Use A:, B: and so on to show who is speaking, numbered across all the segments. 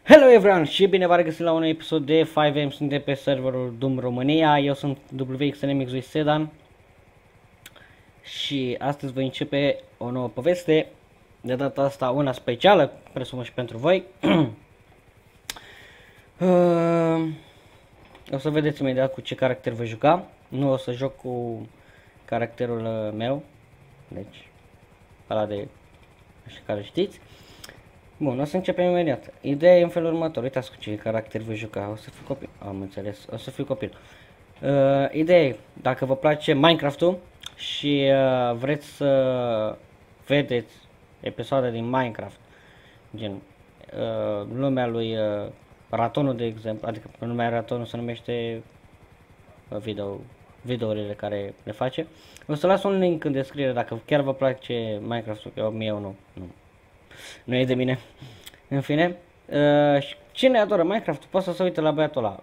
A: Hello everyone și bine v-am regăsit la un episod de 5M, suntem pe serverul Doom România, eu sunt WXNMX Sedan și astăzi voi începe o nouă poveste, de data asta una specială, presupun și pentru voi. O să vedeți imediat cu ce caracter voi juca, nu o să joc cu caracterul meu, deci ăla de așa care știți. Bun, o să începem imediat. Ideea e în felul următor. Uitați cu ce caracter voi juca. O să fiu copil. Am înțeles. O să fiu copil. Ideea e, dacă vă place Minecraft-ul și vreți să vedeți episoade din Minecraft, gen lumea lui Ratonul, de exemplu, adică lumea Ratonul se numește videourile care le face. O să las un link în descriere dacă chiar vă place Minecraft-ul, că mie nu e de mine. În fine, cine adoră Minecraft poate să se uite la băiatul ăla.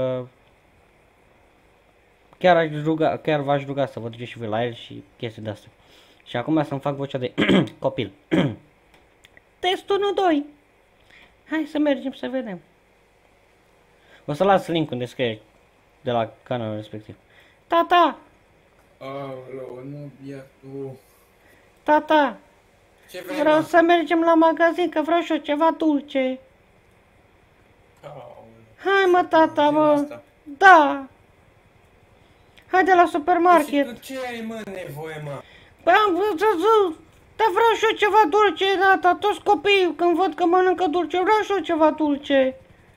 A: Chiar v-aș ruga să vă duceți și voi la el și chestii de astea. Și acum să-mi fac vocea de copil. Test 1-2. Hai să mergem să vedem. O să las link în descriere de la canalul respectiv. Tata!
B: Aoleu, nu bia tu.
A: Tata!
B: Ce vrei,
A: Vreau
B: mă?
A: să mergem la magazin, că vreau și eu ceva dulce.
B: Aoleu.
A: Hai mă, tata,
B: Gen
A: mă.
B: asta.
A: Da. Haide la
B: Și
A: supermarket.
B: tu ce ai, mă, nevoie, mă?
A: Păi am văzut, dar vreau și eu ceva dulce, tata. Toți copiii, când văd că mănâncă dulce, vreau și eu ceva dulce.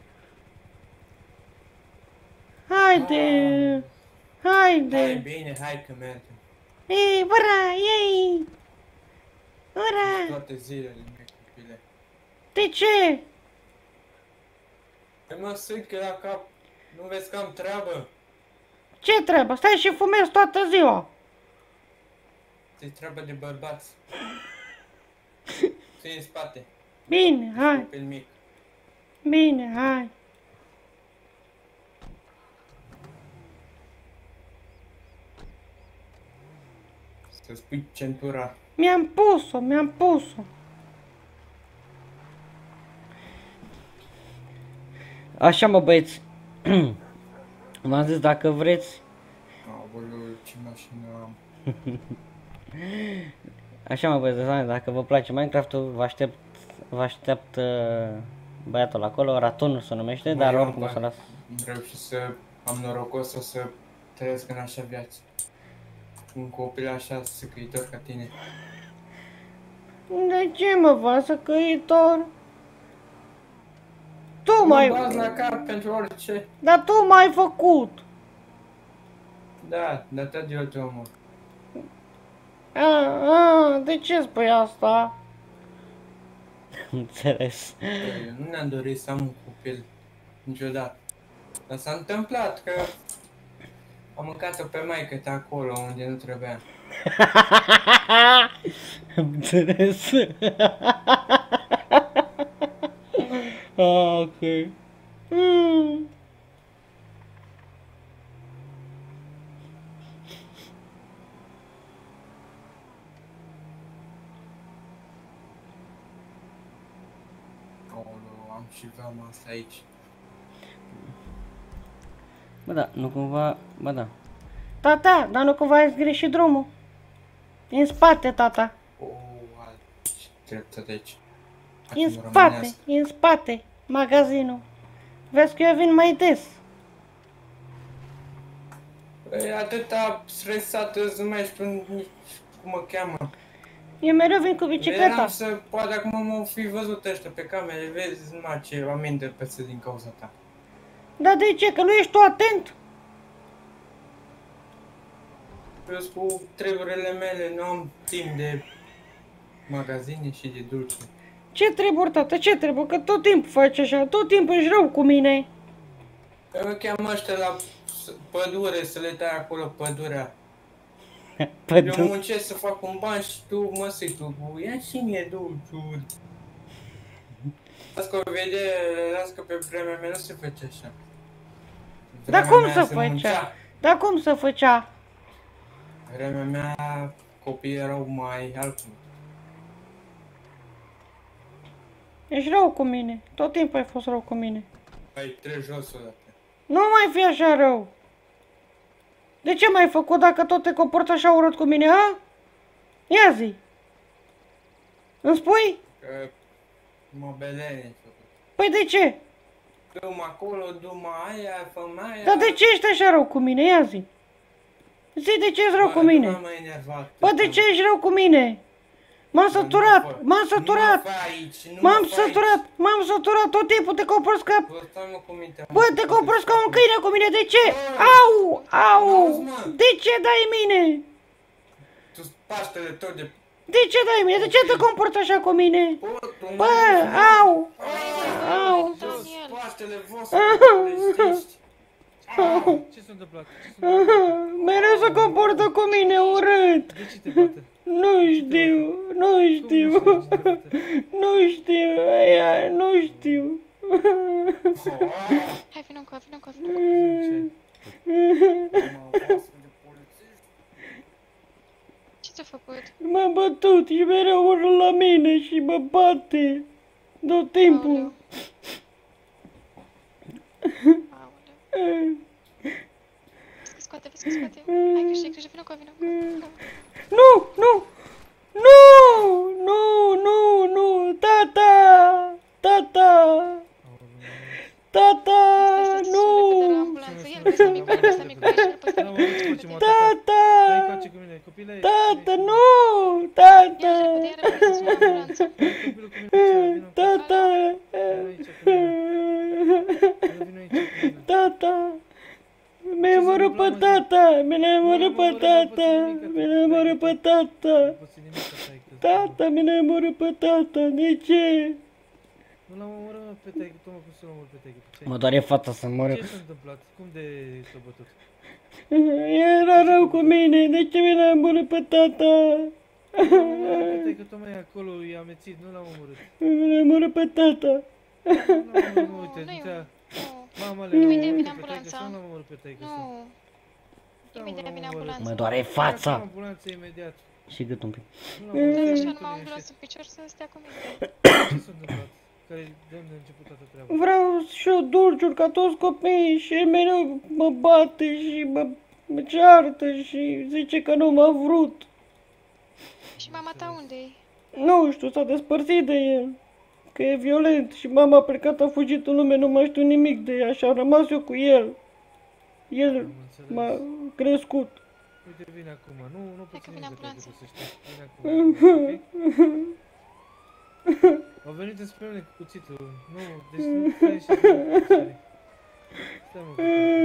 A: Haide.
B: Hai,
A: Haide.
B: bine, hai că mergem.
A: Ei, ura, ei. Ura.
B: Toate zilele, mie, copile.
A: De ce?
B: Păi mă, că la cap. Nu vezi că am treabă?
A: Ce treabă? Stai și fumezi toată ziua.
B: Ți-i treabă de bărbați. Ți-i în spate.
A: Bine, hai.
B: Copil mic.
A: Bine, hai.
B: Să-ți pui centura.
A: Mi-am pus-o, mi-am pus-o. Așa mă băieți, v-am zis dacă vreți,
B: Aoleu, ce mașină am.
A: așa mă băieți, dacă vă place Minecraft-ul, vă aștept băiatul acolo, Ratonul se numește, dar
B: Mai am
A: oricum o să
B: bani.
A: las.
B: Vreau și să am norocos o să trăiesc în așa viață. Un copil așa săcăitor ca tine.
A: De ce mă fac săcăitor? Tu
B: Mă
A: mai,
B: baz la cap pentru orice.
A: dar tu m-ai făcut.
B: Da, dar tot eu te omor.
A: De ce spui asta? Înțeles.
B: Eu nu ne-am dorit să am un copil niciodată. Dar s-a întâmplat că am mâncat-o pe maică-ta acolo unde nu trebuia.
A: Am înțeles. Ok. Mm.
B: Aoleu, am și vama asta aici.
A: Bă, da, nu cumva... Bă, da. Tata, dar nu cumva ai greșit drumul. E în spate, tata.
B: Ce dreptă de aici.
A: E în spate, e în spate. Magazinul. Vezi că eu vin mai des.
B: E atâta stresată să nu mai știu nici cum mă cheamă.
A: Eu mereu vin cu bicicleta.
B: Eram să, poate acum m-au fi văzut ăștia pe camere, vezi numai ce aminte peste din cauza ta.
A: Dar de ce? Că nu ești tu atent?
B: Plus cu treburile mele nu am timp de magazine și de dulce.
A: Ce treburi, tata? Ce treburi? Că tot timpul faci așa. Tot timpul ești rău cu mine.
B: Că mă cheamă ăștia la pădure să le tai acolo pădurea. Eu muncesc să fac un ban și tu mă sui tu. Ia și mie dulciuri. Las că vede, las că pe vremea mea nu se face așa.
A: Dar
B: Vremea
A: cum
B: mea
A: să
B: se
A: făcea?
B: muncea.
A: Dar cum să făcea?
B: Vremea mea copiii erau mai altfel.
A: Ești rău cu mine. Tot timpul ai fost rău cu mine.
B: Hai, treci jos o dată.
A: Nu mai fi așa rău. De ce m-ai făcut dacă tot te comporți așa urât cu mine, ha? Ia zi. Îmi spui?
B: Că mă belene.
A: Păi de ce?
B: Du-mă acolo, du-mă aia, fă-mă aia.
A: Dar de ce ești așa rău cu mine? Ia zi. Zi de ce ești rău cu mine?
B: Nu m-am enervat.
A: Bă, de ce ești rău cu mine? M-am săturat, m-am săturat. M-am săturat, tot timpul te comporți ca... Bă, te comporți ca un câine cu mine, de ce? Au, au, de ce dai mine?
B: Tu Paștele tot de...
A: De ce dai mine? De ce te comporți așa cu mine? Bă, au, au.
B: Paștele vostru, știți?
C: Ce s-a întâmplat?
A: Mereu se comportă cu mine urât.
C: De ce te bate?
A: Nu știu, nu știu. Nu știu, aia, nu știu.
D: Hai, vină încoa, vină încoa, Ce ți-a făcut?
A: M-a bătut și mereu urlă la mine și mă bate. Tot timpul.
D: Aoleu. Vezi că scoate, vezi că scoate. Hai, grijă, vină încoa, vină încoa.
A: Nu, nu, nu, nu, nu, nu, tata, tata, tata, nu, tata, tata, nu, tata, tata, tata. Mi-a omorât pe tata, mi-a omorât pe tata, mi-a omorât pe tata. Tata, mi-a omorât pe tata, de ce?
C: Nu l-am omorât pe taică, tu mă, cum să-l omor pe taică?
A: Mă doare fața să mor.
C: Ce s-a întâmplat? Cum de s-a bătut?
A: Era rău cu mine, de ce mi-a omorât pe tata?
C: Nu l-am omorât pe taică, tocmai acolo i-a amețit, nu l-am omorât.
A: Mi-a omorât pe tata.
C: Nu, uite, zicea... Mama le
D: Imediat vine
C: pe taică,
D: ambulanța.
C: să nu l-am omorât pe taică.
D: Nu. Imediat vine ambulanța.
A: Mă doare fața.
C: Ambulanța imediat.
A: Și gât un pic.
D: Dați așa numai ambulanță în picior să stea cu mine.
C: Ce s-a întâmplat? Care de unde a început toată treaba?
A: Vreau și eu dulciuri ca toți copiii și el mereu mă bate și mă ceartă și zice că nu m-a vrut.
D: Și mama ta unde-i?
A: Nu știu, s-a despărțit de el. Că e violent și mama a plecat, a fugit în lume, nu mai știu nimic de ea și am rămas eu cu el. El m-a crescut.
C: Uite, vine acum, nu
D: Hai că vine ambulanța.
C: să știi. Vine acum, ok? Au venit înspre mine cu cuțitul. Nu, deci nu stai și stai. Stai mă,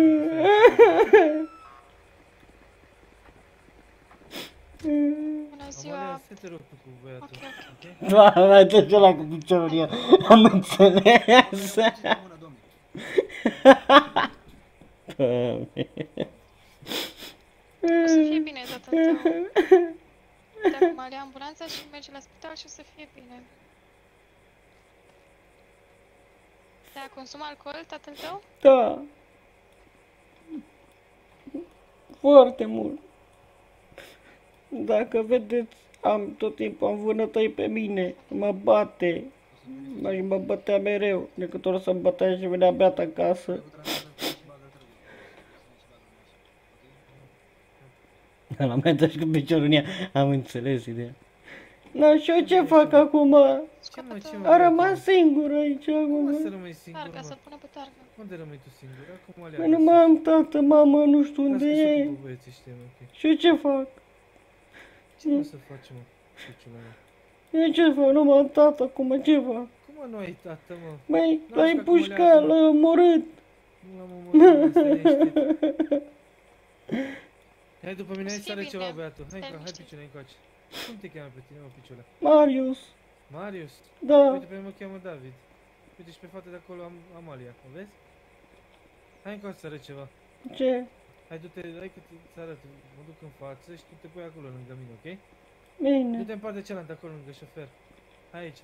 D: Bună ziua.
C: Amalia, să te rog tu cu băiatul, ok?
A: Doamne, mai trece ăla cu piciorul eu. Am înțeles.
D: O să fie bine tatăl tău. Dă acum alea ambulanța și merge la spital și o să fie bine. Te-a consumat alcool tatăl tău?
A: Da. Foarte mult. Dacă vedeți, tot timpul am vânătăi pe mine, mă bate. Mă bătea mereu, de câte ori să-mi bătea și venea beat acasă. La mai dă și cu piciorul în ea, am înțeles ideea. Da, și eu ce fac acum?
C: Ce mă,
A: A rămas singur aici
C: Cum
A: acum.
C: să rămâi singur,
D: Targa,
C: mă?
D: să-l pună pe targa.
C: Unde rămâi tu singur? Acum alea.
A: Păi nu mai am tată, mamă, nu știu unde
C: Lasă-te
A: e.
C: cu băieții ăștia, mă, ok?
A: Și eu ce fac?
C: Ce mă să faci, mă? Cuciula mea.
A: Eu ce fac? Nu mă am tată acum, ce fac?
C: Cum mă nu ai tată, mă?
A: Băi,
C: Lasă
A: l-ai
C: că acum
A: pușcat,
C: le-am-
A: l-ai omorât.
C: Nu l-am omorât, mă, stai liniștit. Hai după mine, hai
D: O să
C: să are
D: fie
C: ceva,
D: bine.
C: băiatul. Hai,
D: Stai
C: hai
D: liniștit.
C: piciule, încoace. Cum te cheamă pe tine, mă, piciule?
A: Marius,
C: Marius?
A: da,
C: Uite, pe mine mă cheamă David. Uite, și pe fata de acolo am Amalia, o vezi? Hai încoace să arăt ceva.
A: ce?
C: Hai, du-te, hai că ți arăt. Mă duc în față și tu te pui acolo lângă mine, ok?
A: Bine.
C: Du-te în partea cealaltă, acolo lângă șofer. Hai aici.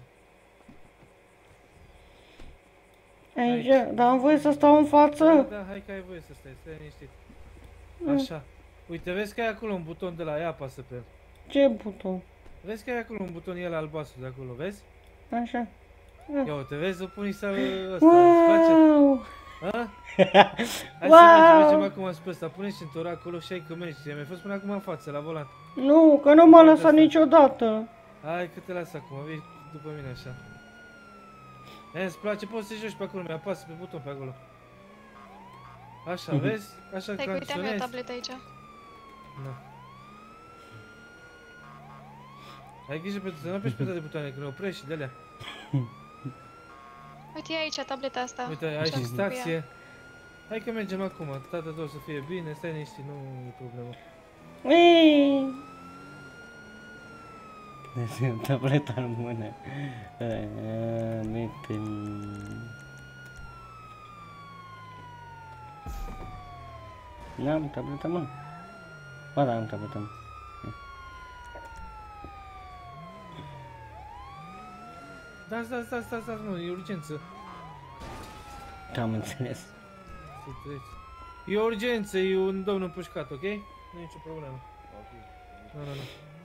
A: Aici, dar am voie să stau în
C: Da,
A: față?
C: da, hai că ai voie să stai liniștit. Așa. Uite, vezi că ai acolo un buton de la ea, apasă pe el.
A: Ce buton?
C: Vezi că ai acolo un buton, el albastru de acolo, vezi?
A: Așa.
C: Ia uite, vezi, o puni sau ăsta, îți place?
A: Wow!
C: Ha? Hai
A: Wow!
C: să mergem acum spre ăsta, pune centura acolo și hai că mergi. Mi-ai fost până acum în față, la volan.
A: Nu, că nu m-a lăsat niciodată.
C: Hai că te las acum, vii după mine așa. Îți place, poți să joci pe acolo, mi-apasă pe buton pe acolo. Așa, vezi? Așa
D: Stai că uite, am eu
C: canționezi.
D: tabletă aici.
C: Da. Ai grijă să nu apeși pe toate butoanele, că ne oprești și de-alea.
D: Uite, e aici tableta asta.
C: Uite, ai
D: Ce-am
C: și
D: făcut cu ea?
C: stație. Hai că mergem acum, tata tău să fie bine, stai liniștit, nu e problemă.
A: Ui! Deci, tableta în mână. N-am tableta în mână. Ba da, am tableta în mână.
C: Da, mă, e urgență.
A: Am înțeles.
C: Să treci. E o urgență, e un domn împușcat, ok? Nu e nicio problemă. Nu.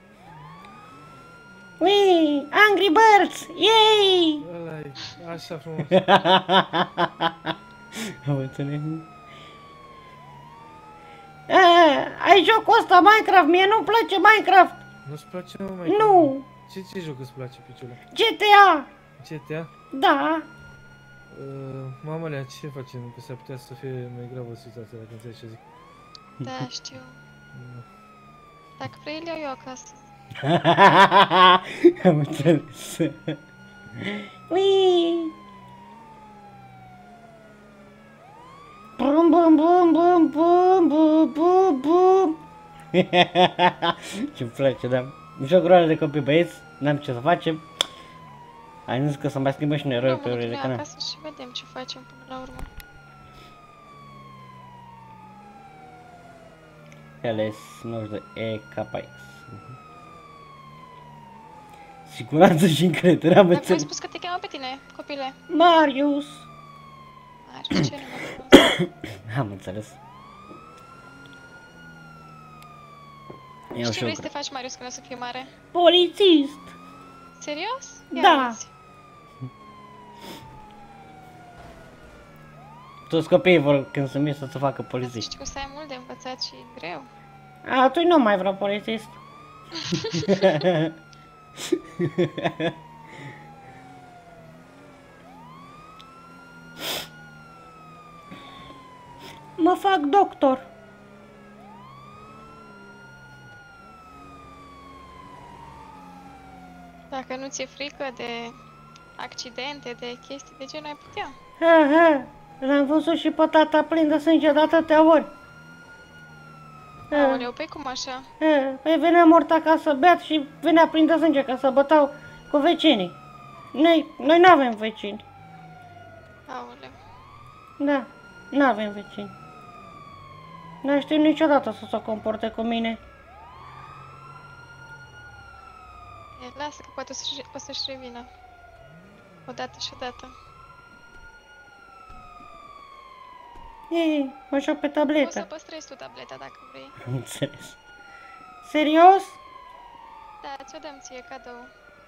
A: Ui! Angry Birds! Yay!
C: Ăla e, așa frumos.
A: Am înțeles. Ai jocul ăsta Minecraft, mie nu-mi place Minecraft!
C: Nu-ți place, mă, mai?
A: Nu!
C: Ce joc îți place, piciule?
A: GTA!
C: GTA?
A: Da!
C: Mamălea, ce facem? Că s-ar putea să fie mai gravă situația, dacă înțelegi ce zic.
D: Da, știu. Dacă vrei, le iau eu acasă.
A: Am înțeles. Ui! Bum bum bum bum bum bum bum bum. Ce-mi place, da. Jocurile de copii băieți, n-am ce să facem. Ai zis că să mai schimbă și un eroi pe orele de canal.
D: Acasă și vedem ce facem până la urmă.
A: LS 92 EKX. Siguranță și încredere, am
D: Dacă ai
A: înțeles.
D: spus că te cheamă pe tine, copile.
A: Marius!
D: Marius, ce nume?
A: Am înțeles.
D: Și ce vrei să te faci, Marius, când o să fii mare?
A: Polițist!
D: Serios?
A: Da. Toți copiii vor când sunt mici să se facă polițiști.
D: Știu că să ai mult de învățat și greu.
A: Tu nu mai vreau polițist. Mă fac doctor.
D: Dacă nu ți-e frică de accidente, de chestii de genul, ai putea.
A: L-am văzut și pe tata plin de sânge de atâtea ori.
D: Aoleu, păi cum așa?
A: Păi venea mort acasă beat și venea plin de sânge ca să bătau cu vecinii. Noi nu avem vecini.
D: Aoleu.
A: Da, nu avem vecini. N-a știut niciodată să se comporte cu mine.
D: Lasă că poate o să-și revină. Odată și odată.
A: Ei, mă joc pe
D: Poți să
A: tabletă.
D: păstrezi tu tableta dacă vrei.
A: Am înțeles. Serios?
D: Da, ți-o dăm ție cadou.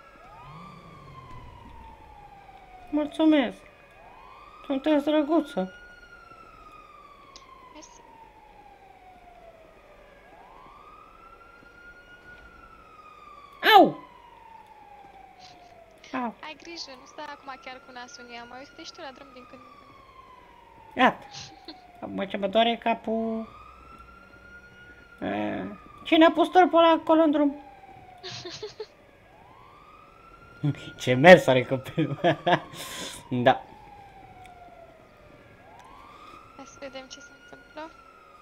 A: Mulțumesc. Sunteți drăguță.
D: Mersi.
A: Au! Au.
D: Ai grijă, nu stai acum chiar cu nasul în ea. Mai uite-te și tu la drum din când în când.
A: Iată. Acum ce mă doare capul. Cine a pus târpul ăla acolo în drum? Ce mers are copilul. Da.
D: Hai să vedem ce se întâmplă.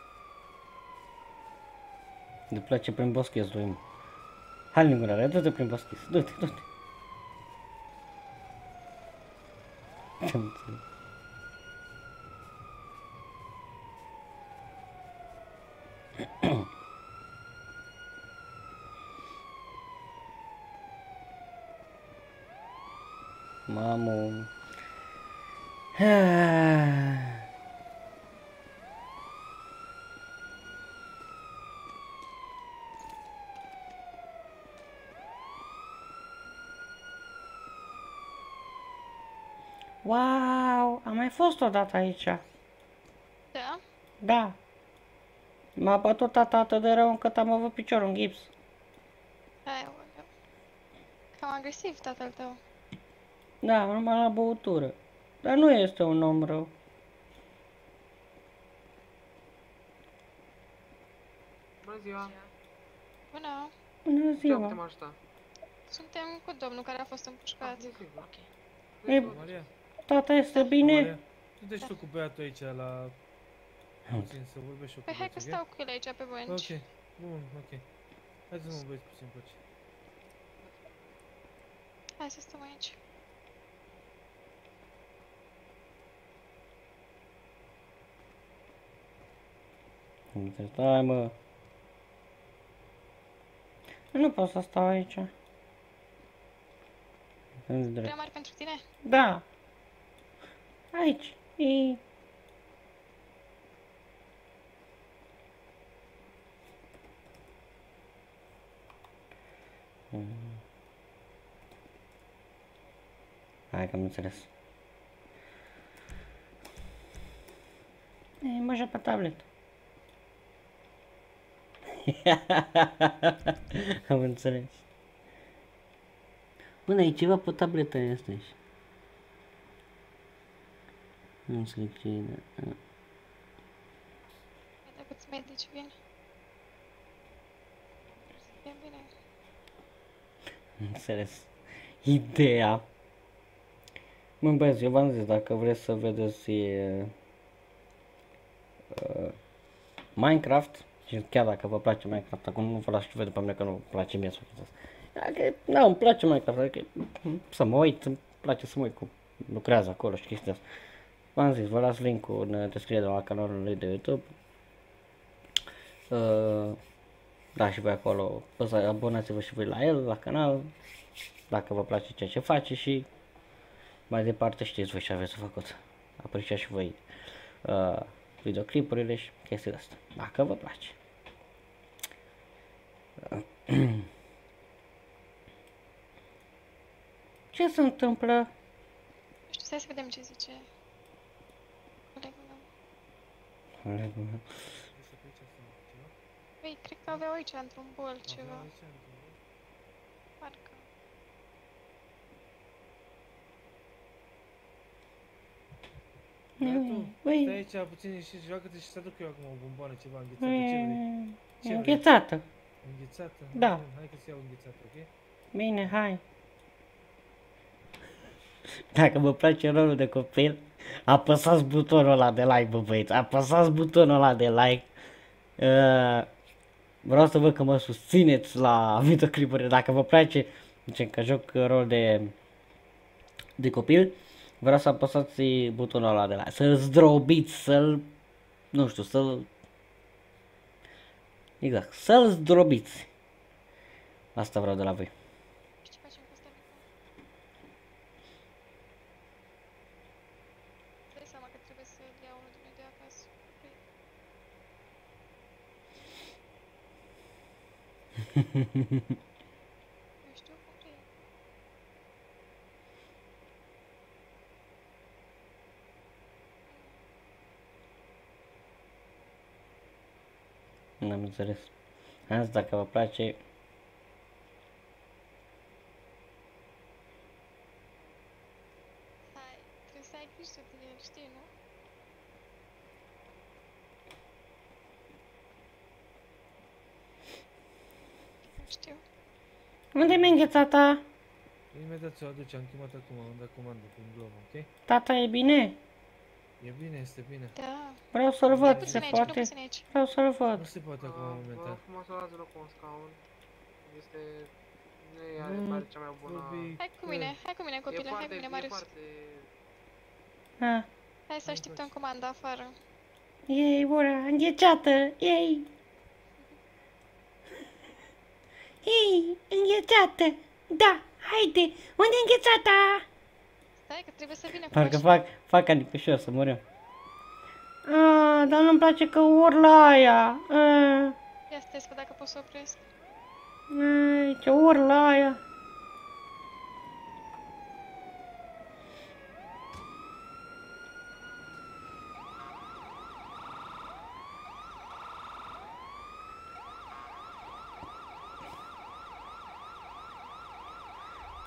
A: Îmi place prin boschez lui. Hai lingurare, du-te prin boschez. Du-te, du-te. Ce-am înțeles. Mamă. Wow, am mai fost odată aici.
D: Da?
A: Da. M-a bătut tata atât de rău încât am avut piciorul în gips.
D: Aoleu. Cam agresiv tatăl tău.
A: Da, numai la băutură. Dar nu este un om rău.
E: Bună ziua!
D: Bună.
A: Bună
E: Ce putem
A: ziua.
E: ajuta?
D: Suntem cu domnul care a fost împușcat.
E: Desigur.
A: E,
C: Maria,
A: tata este bine?
C: Maria, tu deci tu cu băiatul aici la... Puțin să vorbești și eu cu
D: Păi hai că
C: băieții,
D: stau cu el aici pe bănci.
C: ok? Bun, ok. Hai să mă băieți puțin pe aici.
D: Hai să stăm aici.
A: Stai, mă. Nu pot să stau aici. Îți drept.
D: Prea mari pentru tine?
A: Da. Aici. E... Hai că am înțeles. E, mă joc pe tablet. Am înțeles. Bă, e ceva pe tabletă asta aici. Nu înțeleg ce e.
D: Vedea câți medici vin. Să fie bine.
A: Am înțeles. Ideea. Mă, băieți, eu v-am zis, dacă vreți să vedeți Minecraft, și chiar dacă vă place Minecraft, acum nu vă las și vede pe mine că nu-mi place mie să faceți asta. Dacă, da, îmi place Minecraft, adică să mă uit, îmi place să mă uit cum lucrează acolo și chestia asta. V-am zis, vă las link-ul în descriere la canalul lui de YouTube. Da, și voi acolo, abonați-vă și voi la el, la canal, dacă vă place ceea ce face și mai departe știți voi ce aveți de făcut. Apreciați și voi videoclipurile și chestiile astea, dacă vă place. Ce se întâmplă?
D: Nu știu, stai să vedem ce zice colegul meu.
A: Colegul meu.
C: Este pe aici sau ceva?
D: Păi, cred că aveau aici într-un bol ceva.
C: Avea aici, într-un-
D: Parcă.
C: Băiatul,
A: Ui.
C: stai aici puțin și joacă-te și să aduc eu acum o bomboană ceva înghețată. Ce vrei? Ce vrei?
A: Înghețată.
C: Înghețată?
A: Da.
C: Bun, hai că-ți iau înghețată, ok?
A: Bine, hai. Dacă vă place rolul de copil, apăsați butonul ăla de like, bă băieți, apăsați butonul ăla de like. Vreau să văd că mă susțineți la videoclipuri. Dacă vă place, zicem că joc rol de copil, vreau să apăsați butonul ăla de like, să-l zdrobiți, să-l, nu știu, să-l, exact, să-l zdrobiți. Asta vreau de la voi.
D: Și ce facem cu ăsta, Nico? Dai seama că trebuie să iau unul din noi de acasă. Păi, eu știu cum vrei.
A: N-am înțeles. Azi, dacă vă place,
D: Hai, trebuie să ai grijă de el, știi, nu? Nu știu.
A: unde mi-a înghețata?
C: Imediat ți-o aduce, am chemat acum, am dat comandă prin globă, ok?
A: Tata e bine?
C: E bine, este bine.
D: Da.
A: Vreau să-l
D: Nu
A: văd, se
D: puțin aici, nu
A: poate?
D: puțin aici.
A: Vreau să-l văd.
C: Nu se poate acum
E: Vă
C: momentan.
E: frumos să luați loc cu un scaun. Este... Nu e
C: Nu,
E: are cea mai bună...
C: vorbi-
D: Hai cu mine, hai cu mine, copile, hai cu mine,
E: e
D: Marius.
E: foarte...
A: Ah.
D: Hai să așteptăm comanda afară.
A: Ei, ura, înghețată, ei! Ei, înghețată! Da, haide! Unde e înghețata?
D: Stai că trebuie să vină cu
A: Parcă
D: mașina.
A: fac ca Nicușor să mor eu. Dar nu-mi place că ur la aia.
D: Ia stai să văd dacă pot să opresc.
A: Ce ur la aia.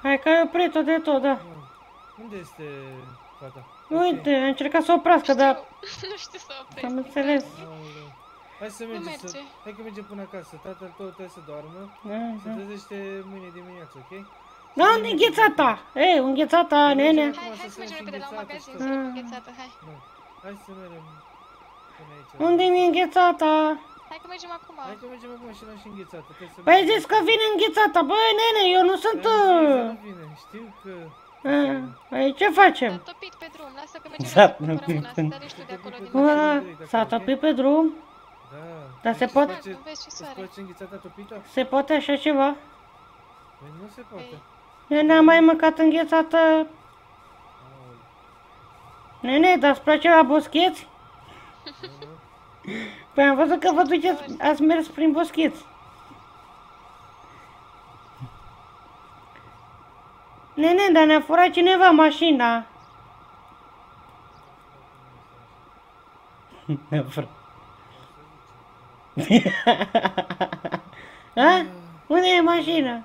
A: Hai că ai oprit-o de tot, da.
C: Unde este fata?
A: Uite, a încercat să oprească, dar
D: Nu știu să opresc.
A: am înțeles.
C: Aoleu. Hai să
D: Nu
C: mergem,
D: merge.
C: hai că mergem până acasă. Tatăl tău trebuie să doarmă. Se trezește mâine dimineață, ok?
A: Da, unde e înghețata? Ei, înghețata, nene.
D: Hai să mergem repede la un magazin, să
C: Nu,
D: luăm înghețată, hai.
C: hai să mergem până aici.
A: Unde mi-e înghețata?
D: Hai că mergem acum.
C: Hai că mergem acum și luăm și înghețată. Trebuie să
A: Păi
C: mergem.
A: zis că vine înghețata. Băi, nene, eu nu sunt...
C: Nu vine, știu că...
A: Păi ce facem?
D: S-a topit pe drum, lasă că mergem
A: S-a
D: să cumpărăm una, să dai tu de acolo din
A: S-a topit pe drum?
C: Da.
A: Dar se poate?
D: Nu vezi ce
C: Să-ți
D: soare.
C: place înghețata topită?
A: Se poate așa ceva?
C: Păi nu se poate.
A: Nene, am mai mâncat înghețată. Nene, dar îți place la boscheți? Păi am văzut că vă duceți, ați mers prin boscheți. Nene, dar ne-a furat cineva mașina. Ne-a furat. A? Unde e mașina?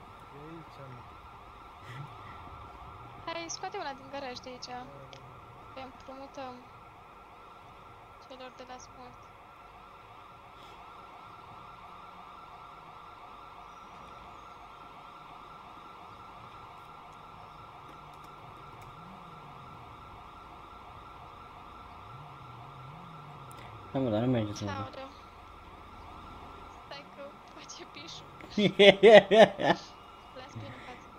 D: Hai, scoate una din garaj de aici. Că împrumutăm celor de la sport.
A: Da, mă, dar nu merge să mă
D: Aoleu. Stai că face pișul. Las bine în față.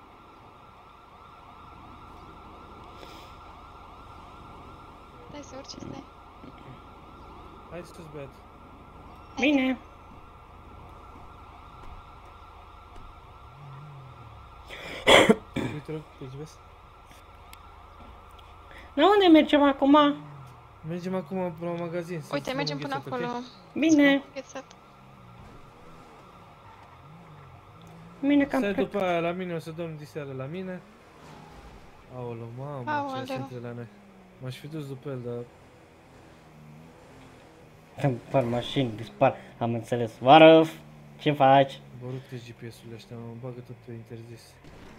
D: Dai să urci, stai.
C: Hai sus, băiat.
A: Bine.
C: Uite, rog, pe aici, vezi?
A: Dar unde mergem acum?
C: Mergem acum la un magazin. să
D: Uite,
C: luăm
D: mergem până
C: înghețată, ok?
D: acolo.
A: Bine.
D: Înghețat.
A: Bine că am
C: Stai
A: plecat.
C: după aia la mine, o să dorm diseară la mine. Aoleu, mamă, ce
D: Aoleu.
C: sunt la noi. M-aș fi dus după el, dar...
A: Îmi par mașini, dispar. Am înțeles. Varăf, ce faci?
C: Bă, rupte GPS-urile ăștia, mă bagă tot pe interzis.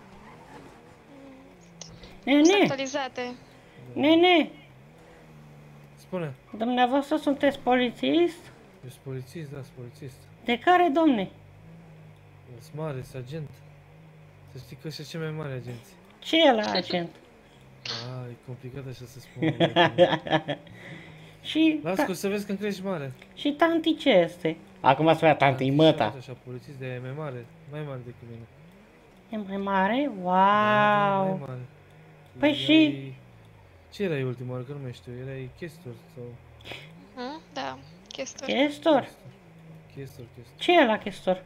D: Sunt
A: Nene,
D: actualizate.
A: nene,
C: Spune,
A: dumneavoastră sunteți polițist?
C: eu sunt polițist, da, sunt polițist.
A: De care, domne?
C: Sunt mare, sunt agent. Să știi că ăștia cei mai mari agenți.
A: Ce e la agent?
C: E complicat așa să spun. băiatul.
A: Și,
C: Las că o să vezi când crești mare.
A: și tanti ce este? Acum spunea tanti, măta.
C: Așa, polițist de mai mare, mai mare decât mine.
A: E mai mare?
C: Da, mai
A: Wow!
C: mare.
A: Păi și-
C: Ce erai ultima oară, că nu mai știu, erai chestor sau...
D: Da, chestor.
A: Chestor?
C: Chestor.
A: Ce e la chestor?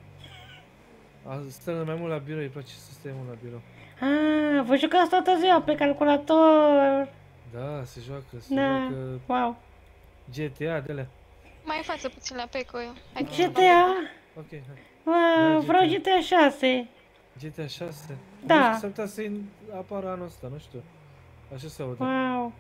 C: Stă mai mult la birou, îi place să stai mult la birou.
A: Ah, vă jucați toată ziua pe calculator.
C: Da, se joacă,
A: Da,
C: joacă
A: wow.
C: GTA de alea.
D: Mai în față puțin la Peco. Hai că
A: GTA?
C: Ok, hai.
A: Wow,
C: Da,
A: vreau
C: GTA.
A: GTA 6.
C: GTA 6?
A: Da.
C: Nu știu, s-ar putea să apară anul ăsta, nu știu. Așa se aude.
A: Wow.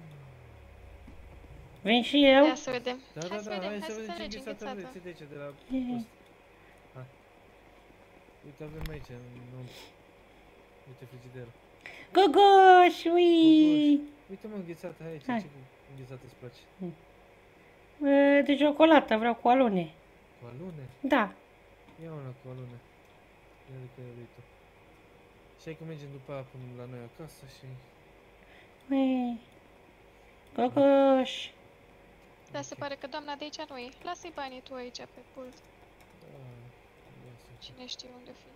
A: Vin și eu?
D: Ia să vedem.
C: Da,
D: Hai
C: da,
D: să
C: da,
D: vedem,
C: hai
D: hai
C: să
D: să
C: vedem ce
D: alegi
C: înghețată
D: înghețată.
C: vreți de aici, de la
A: E.
C: post. Hai. Uite, avem aici, nu... Uite frigiderul.
A: Gogoș, ui!
C: Uite mă, înghețată aici,
A: Hai.
C: ce înghețată îți place?
A: De ciocolată, vreau cu alune.
C: Cu alune?
A: Da.
C: Ia una cu alune. Ia de care vrei tu. Și hai că mergem după aia până la noi acasă și...
A: Ui. Gogoș.
D: Dar se pare că doamna de aici nu e. Lasă-i banii tu aici pe pult.
C: Da, lasă.
D: Cine știe unde fi.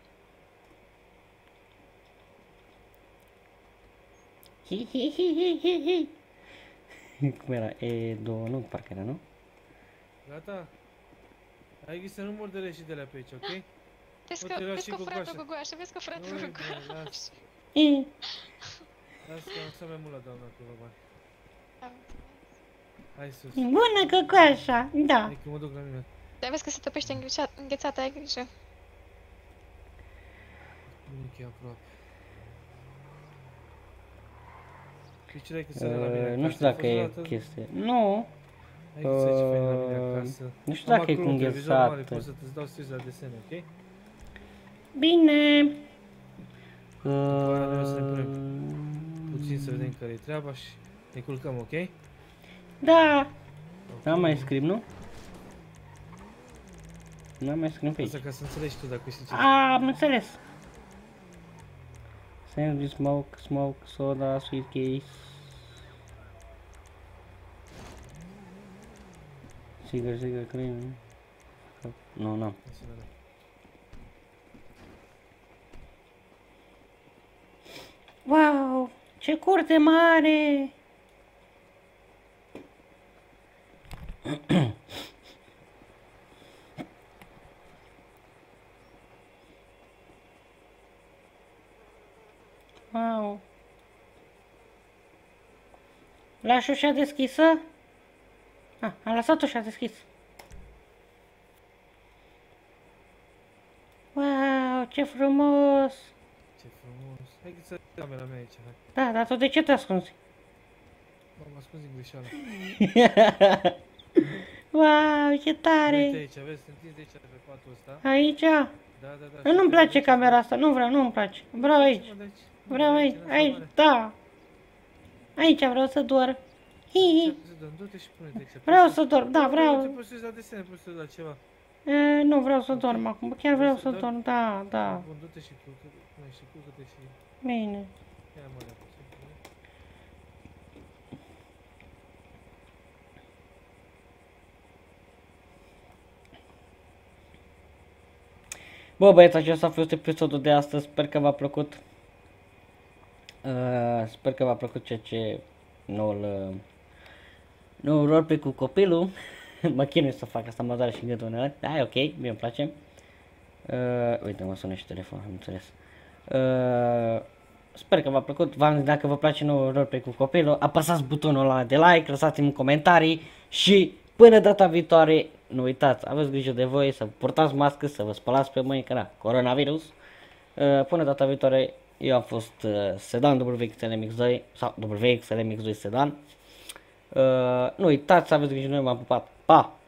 A: Hi, hi, hi, hi, hi, hi. Cum era? E2, nu, parcă era, nu?
C: Gata? Ai grijă să nu murdărești și de la pe aici, ok?
D: Vezi
C: Uite, era
D: că
C: și
D: fratul
C: Gogoașa.
D: Gogoașa, vezi că fratul
C: Ui, bă,
D: Gogoașa.
C: las.
A: I.
C: Las că am să mai mult la doamna acolo, bani.
D: Am înțeles.
C: Hai sus.
A: Bună, Gogoașa, da.
C: Hai că mă duc la mine.
D: Dar vezi că se topește înghețată, ai grijă.
C: Nimic e aproape. Piciurai că sare la mine acasă.
A: Nu știu
C: ai
A: dacă
C: fost
A: e
C: vreodată?
A: chestie. Nu.
C: Hai că să-i fain la mine acasă.
A: Nu știu dacă e cu
C: Am acolo un televizor mare,
A: înghețată.
C: pot să-ți dau strici la desene, ok?
A: Bine.
C: După aia noi o să ne punem puțin să vedem care e treaba și ne culcăm, ok?
A: Da!
C: Ok.
A: N-am mai scris, nu? N-am mai scris pe aici.
C: Asta ca să înțelegi tu dacă știi ce.
A: Am înțeles. Sandwich, smoke, soda, sweet case. Sigur, cream. Nu, n-am.
C: Să vedem.
A: Wow! Ce curte mare! Wow! Lași ușa deschisă? Ah, am lăsat ușa deschisă. Wow, ce frumos!
C: Ce frumos. Hai că să camera mea aici, hai.
A: Da, dar tu de ce te ascunzi?
C: M-am ascuns din greșeală.
A: Wow, ce
C: Uite
A: tare!
C: aici, vezi, sunt întins de aici pe patul ăsta.
A: Aici?
C: Da.
A: Nu-mi place camera asta, nu vreau, nu-mi place. Vreau aici. Vreau aici, aici, da. Aici vreau să dorm. Hihi.
C: Du-te și pune-te aici.
A: Vreau să dorm, da,
C: Nu te
A: vreau.
C: poți să uiți la desene, poți să uiți la ceva.
A: Nu vreau să dorm acum, chiar vreau să dorm, da, da.
C: Bun, du-te și pune și culcă-te și...
A: Bine.
C: Ia mă de puțin.
A: Bă, băieți, acesta a fost episodul de astăzi, sper că v-a plăcut. Sper că v-a plăcut ceea ce noul roleplay cu copilul. Mă chinui să fac asta, mă doare și gândul uneori. Da, e ok, mie îmi place. Uite, mă sună și telefonul, am înțeles. Sper că v-a plăcut. V-am zis, dacă vă place noul roleplay cu copilul, apăsați butonul ăla de like, lăsați-mi comentarii și până data viitoare, nu uitați, aveți grijă de voi, să purtați mască, să vă spălați pe mâini, că da, coronavirus. Până data viitoare, eu am fost Sedan WXLMX2 sau WXLMX2 Sedan. Nu uitați să aveți grijă de noi, m-am pupat. Pa!